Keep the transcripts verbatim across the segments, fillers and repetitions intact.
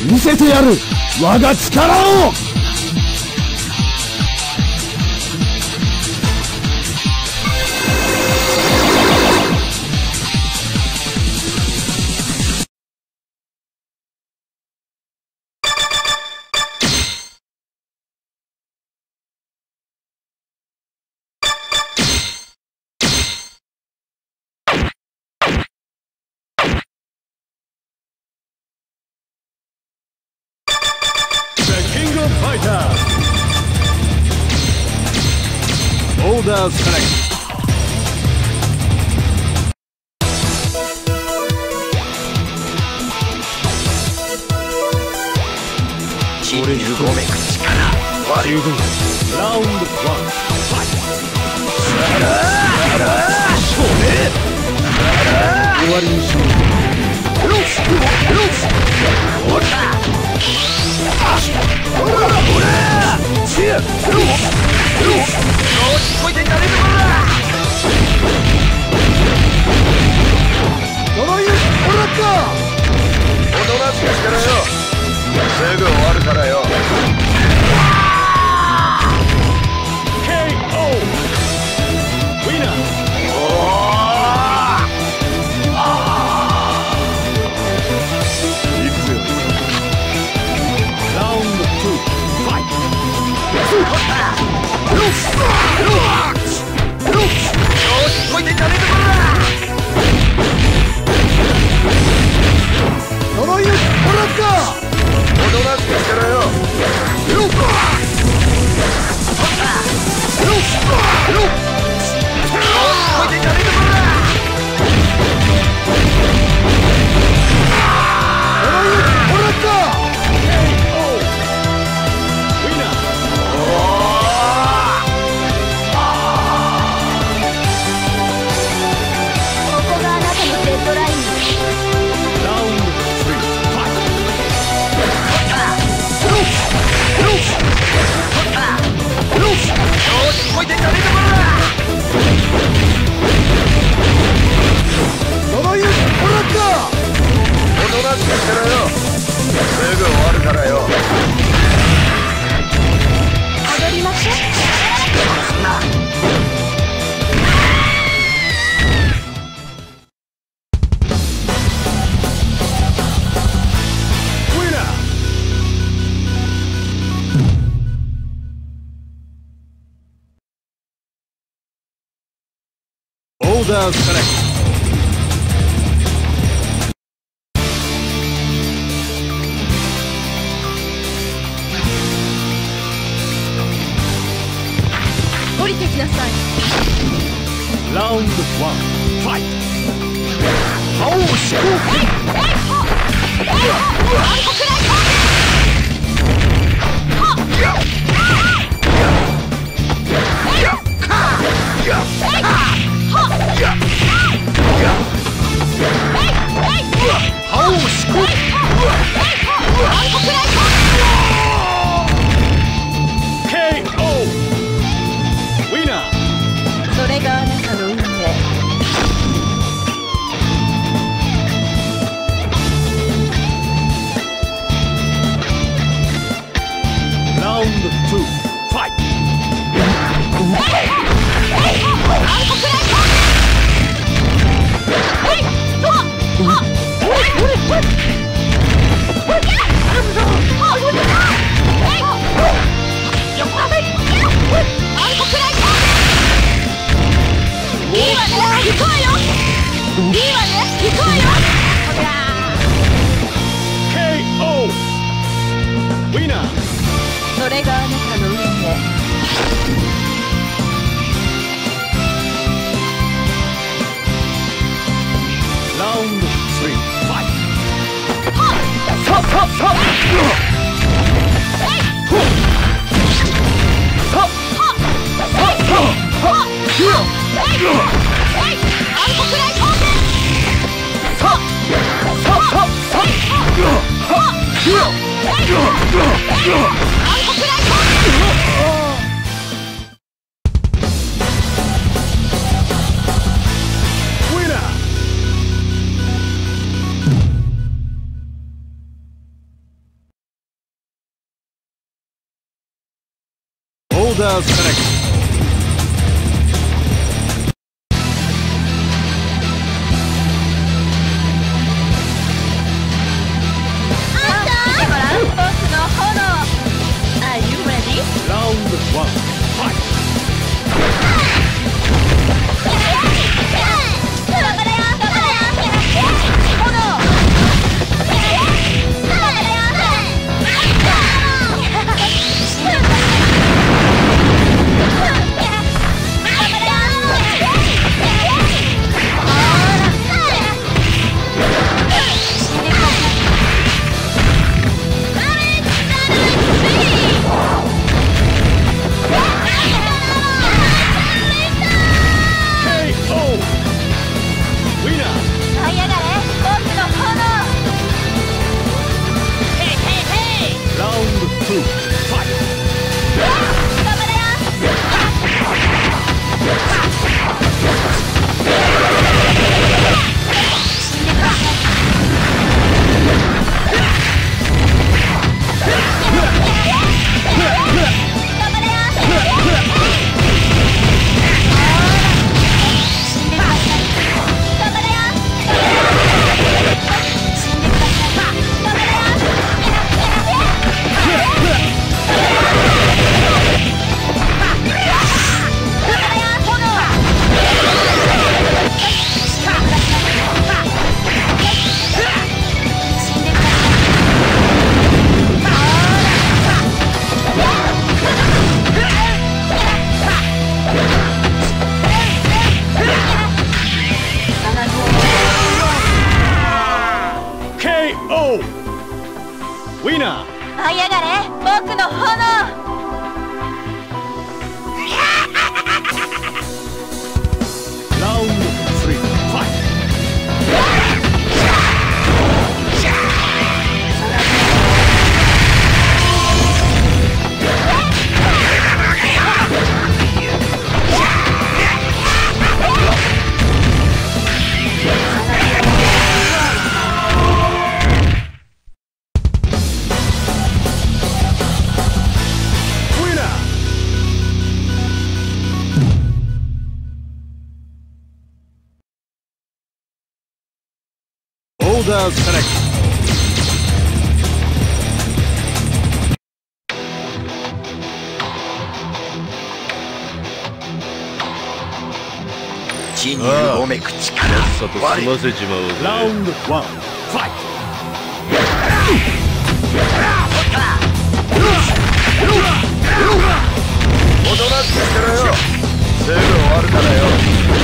見せてやる我が力を。 オーダーストライク。 俺にうごめく力十分。ラウンドワンファイト。終わりにしよう。よしよしおらおらおらチェよしこいてんじゃねえぞこら。 呪いをもらった。 おとなしくしてろよ。すぐ終わるからよ。 ケーオー ウィナー。いくぜ。ラウンドツーファイト。よしこいてんじゃねえぞこら。 呪いをもらった。 おとなしくしてろよ。よっこいてんじゃねえぞこら。 呪いをもらった。 こいてんじゃねえぞこら。 呪いをもらった。 おとなしくしてろよ。すぐ終わるからよ。 踊りましょう。 オーダーストライク。 降りてきなさい。 ラウンドワンファイト。覇王飛行機。 それがあなたの運命。 ラウンドツーファイト。 いいわね、行こうよ。いいわね、行こうよ。ほら。 ケーオー ウィナー。 それがあなたの運命。 ラウンドスリーファイト。 さささ。さ。 Order select. ウィナー。 舞い上がれ僕の炎。 ラウンドスリー、ファイト。Order select. 地にうごめく力。 さっさと済ませちまおうぜ。ラウンドワン、ファイト。 おとなしくしてろよ。すぐ終わるからよ。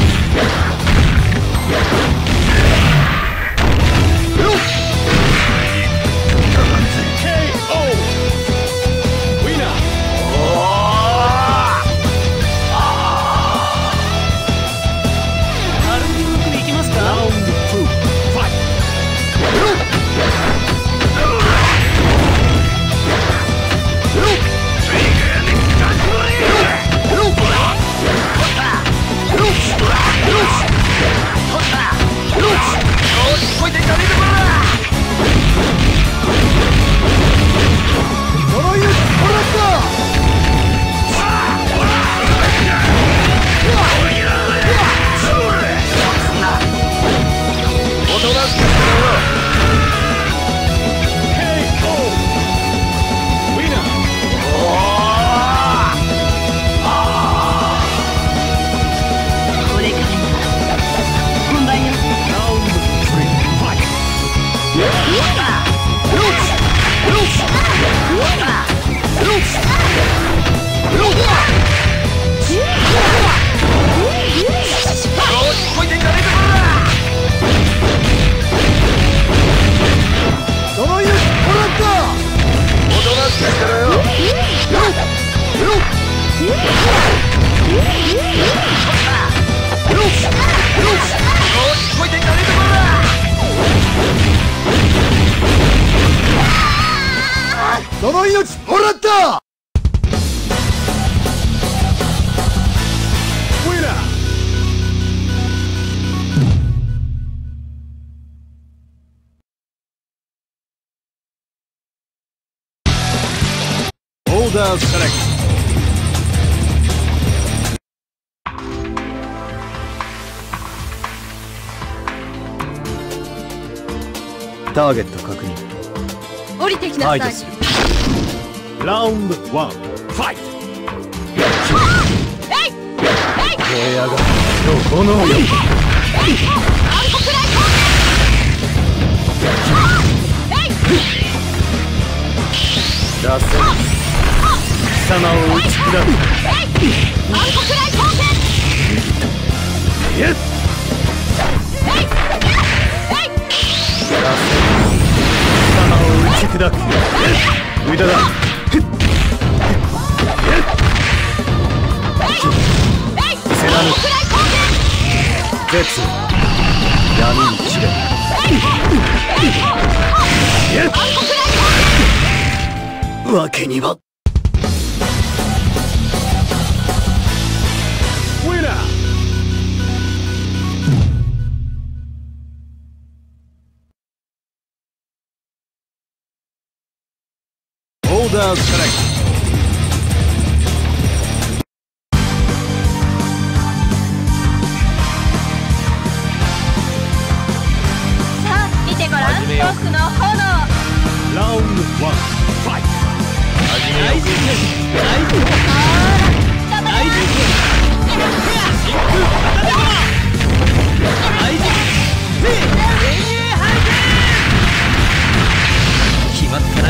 その命もらった。 Order select. ターゲット確認。 降りてきなさい。 排除する。ラウンドワン、ファイト。 えいえい燃え上がる炎よ。 暗黒ライト。 出せ。貴様を打ち砕く。 暗黒ライト。 イエス。貴様を打ち砕く。無駄だ。せらぬ絶闇に散れ。わけには。オーダーセレクト。 さあ見てごらん、遠くの炎。 ラウンドワン、ファイト。始めよう。決まったな。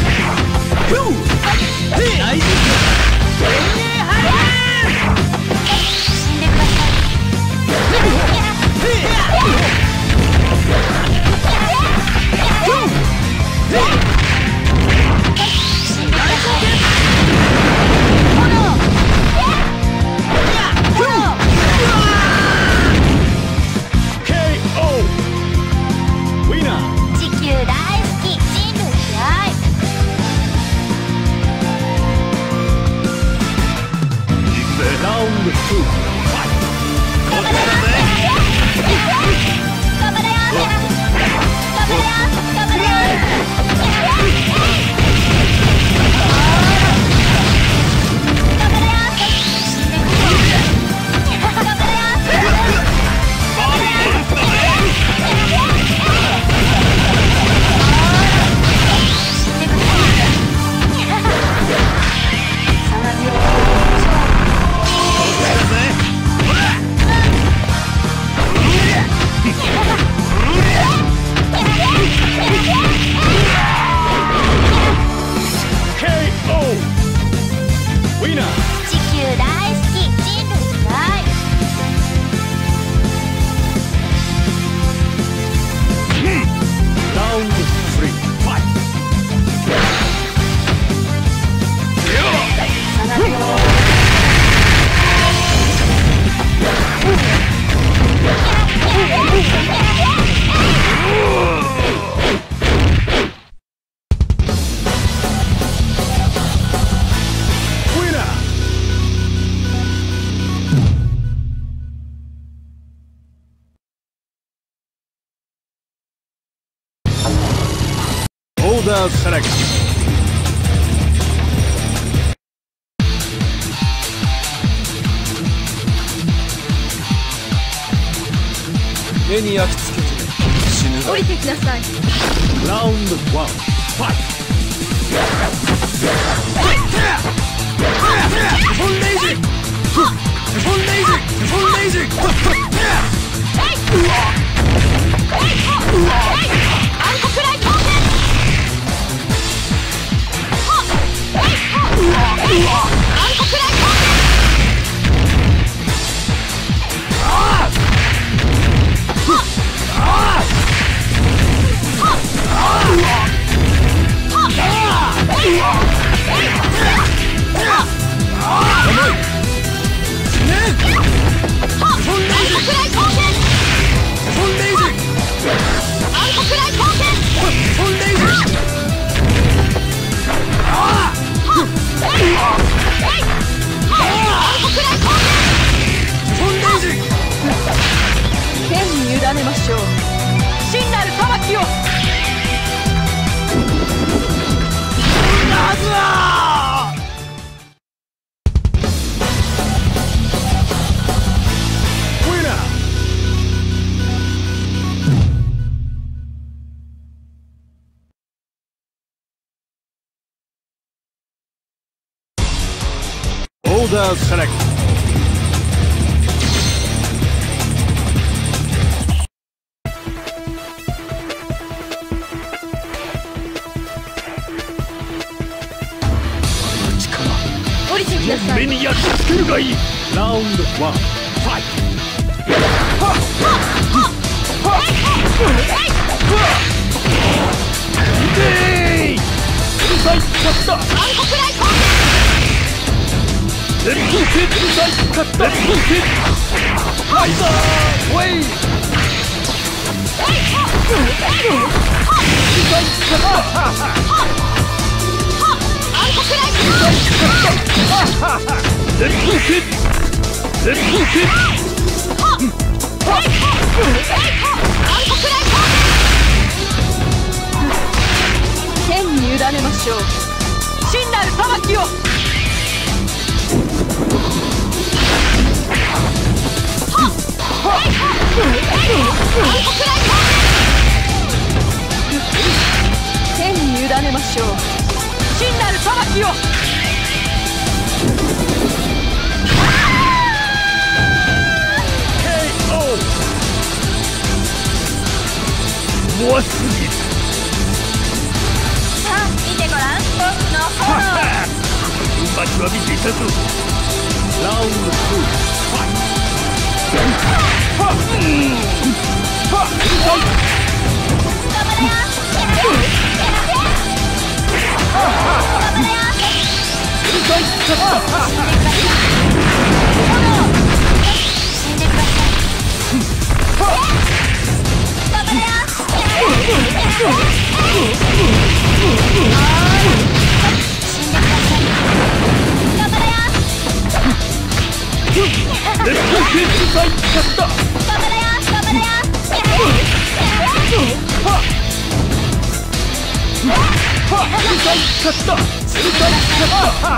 オーダーセレクト。目に焼き付けて死ぬぞ。 降りてきなさい。 ラウンドワン、ファイト。フォンレイジフォンレイジフォンレイジはっ Brother select. Ready. 目に焼き付けるがいい。ラウンドワン、ファイト。うるさい、勝った。 暗黒ライト。 レッドキッド、うるさい、勝った。レッドキッド。ライザー、ウェイ。うるさい、勝った。 暗黒ライト。 レッドキッド、レッドキッド。 暗黒ライト。天に委ねましょう。真なる裁きを。天に委ねましょう。真なる裁きを。 怖すぎる。 さあ見てごらん、僕の炎。 待ちわびていたぞ。ラウンドツー、ファイト。はっ、うん、はっ、 頑張れよ。やらせやらせ。頑張れよ。 うるさい、勝った。 死んでください。死んでください。頑張れよ。 レッドキッド、うるさい、勝った。 頑張れよ。頑張れよ。 はっ、はっ、うるさい、勝った。うるさい、勝った。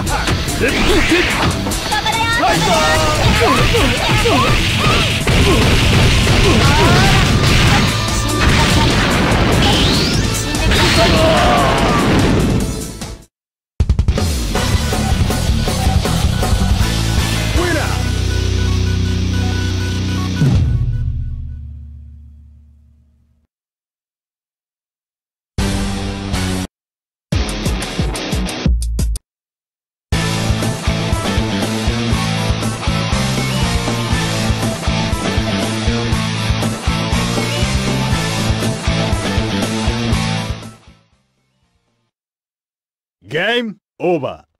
レッドキッド、 頑張れよ。 ライザゲームオーバー。